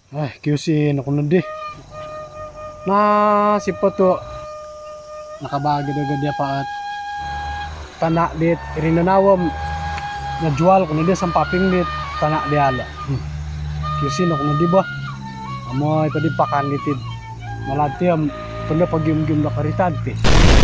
QC ako na di. Na sipo to nakabagi na gadya pa at tanak dit irinanawam na jual ko na di sampaping dit tanak di ala. QC ako na di ba? Amoy pwede pakan litid. Malati am pala pag-gium-gium na karitante.